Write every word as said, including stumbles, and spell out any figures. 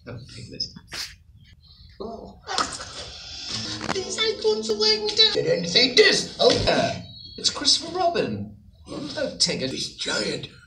Oh, piglet. Oh. These acorns are weighing me down. Did anything this? Oh, Uh, it's Christopher Robin. No, Tigger. This giant